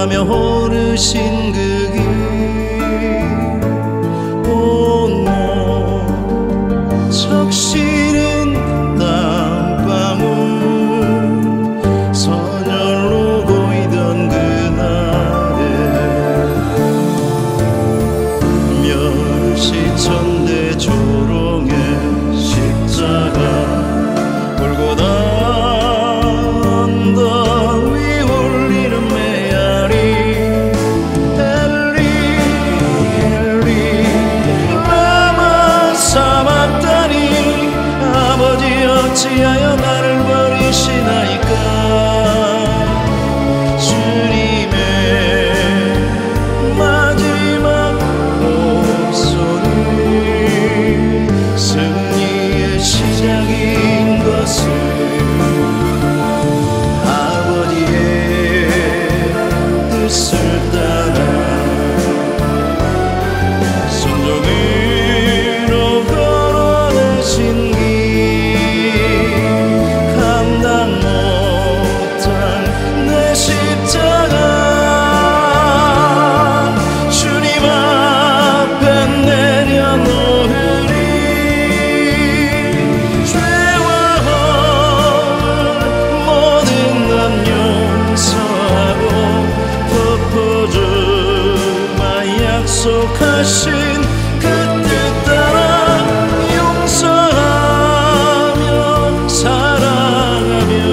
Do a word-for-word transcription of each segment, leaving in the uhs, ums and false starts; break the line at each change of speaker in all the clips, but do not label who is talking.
아파하며 오르신 그 길 온몸 적시는 땀방울 선열로 보이던 그날에 멸시천대 조롱의 십자가 골고다 언덕 위 올리는 메아리 엘리 엘리 라마 사박다니 아버지 어찌하여 나를 버리시나이까 주님의 마지막 목소리 승리의 시작인 것을 아버지의 뜻을 따라 순종으로 걸어내신 길 감당 못한 내 십자가 주님 앞에 내려놓으리 죄와 허물 모든 것 용서하고 덮어주마 약속하신 그 뜻 따라 용서하며 사랑하며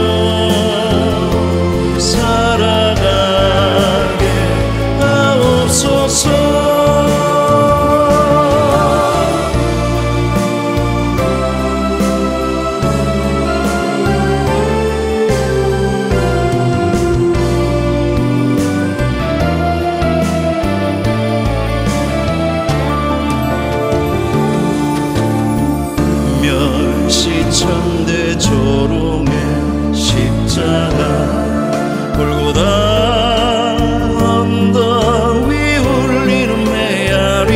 살아가게 하옵소서. 멸시천대 조롱의 십자가 골고다 언덕 위 울리는 메아리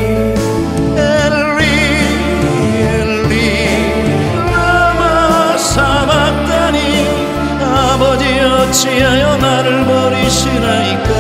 엘리 엘리 라마 사박다니 아버지 어찌하여 나를 버리시나이까